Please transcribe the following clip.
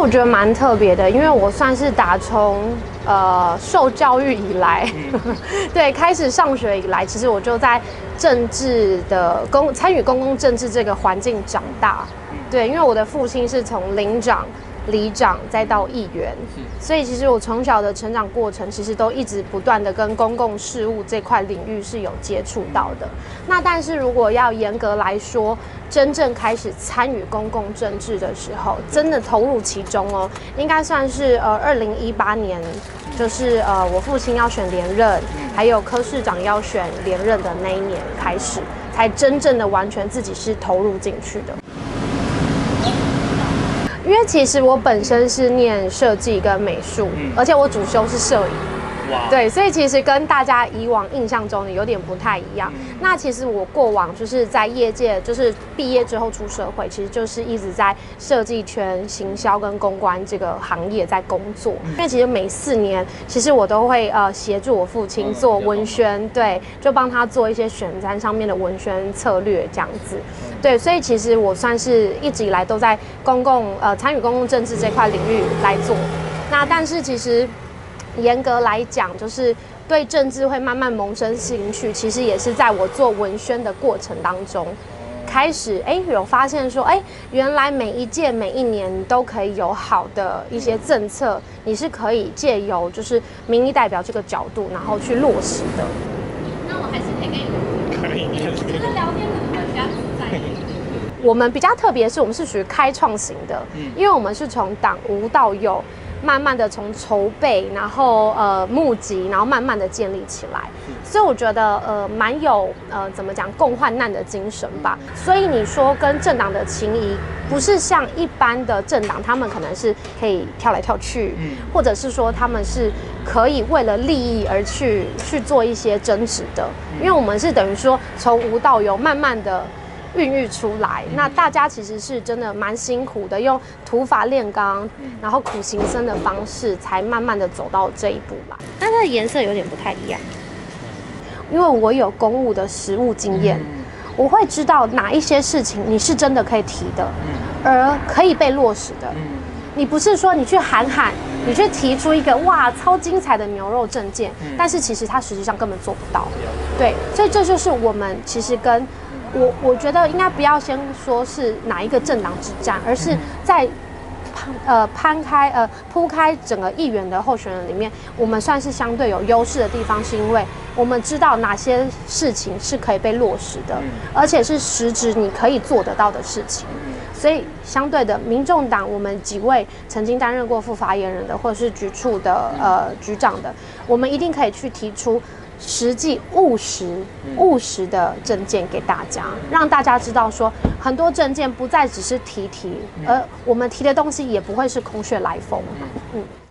我觉得蛮特别的，因为我算是打从受教育以来，对，开始上学以来，其实我就在政治的参与公共政治这个环境长大。对，因为我的父亲是从领长、里长再到议员，所以其实我从小的成长过程，其实都一直不断的跟公共事务这块领域是有接触到的。那但是如果要严格来说，真正开始参与公共政治的时候，真的投入其中哦，应该算是2018年，就是我父亲要选连任，还有柯市长要选连任的那一年开始，才真正的完全自己是投入进去的。因为其实我本身是念设计跟美术，而且我主修是摄影。对，所以其实跟大家以往印象中的有点不太一样。那其实我过往就是在业界，就是毕业之后出社会，其实就是一直在设计圈、行销跟公关这个行业在工作。因为其实每4年，其实我都会协助我父亲做文宣，对，就帮他做一些选战上面的文宣策略这样子。对，所以其实我算是一直以来都在参与公共政治这块领域来做。那但是其实严格来讲，就是对政治会慢慢萌生兴趣，其实也是在我做文宣的过程当中，开始有发现说，原来每一届每一年都可以有好的一些政策，你是可以借由就是民意代表这个角度，然后去落实的。 那我还是可以跟你这个聊天可能会比较自在一点。 我们比较特别是，我们是属于开创型的，因为我们是从党无到有。慢慢的从筹备，然后募集，然后慢慢的建立起来，所以我觉得蛮有怎么讲共患难的精神吧。所以你说跟政党的情谊，不是像一般的政党，他们可能是可以跳来跳去，或者是说他们是可以为了利益而去做一些争执的，因为我们是等于说从无到有，慢慢的孕育出来，那大家其实是真的蛮辛苦的，用土法炼钢，然后苦行僧的方式，才慢慢的走到这一步来。但它的颜色有点不太一样，因为我有公务的实务经验，我会知道哪一些事情你是真的可以提的，而可以被落实的。你不是说你去喊，你去提出一个哇超精彩的牛肉政见，但是其实它实际上根本做不到。对，所以这就是我们其实跟我觉得应该不要先说是哪一个政党之战，而是在铺开整个议员的候选人里面，我们算是相对有优势的地方，是因为我们知道哪些事情是可以被落实的，而且是实质你可以做得到的事情。所以相对的，民众党我们几位曾经担任过副发言人的，或者是局处的局长的，我们一定可以去提出实际务实的政见给大家，让大家知道说，很多政见不再只是提，而我们提的东西也不会是空穴来风。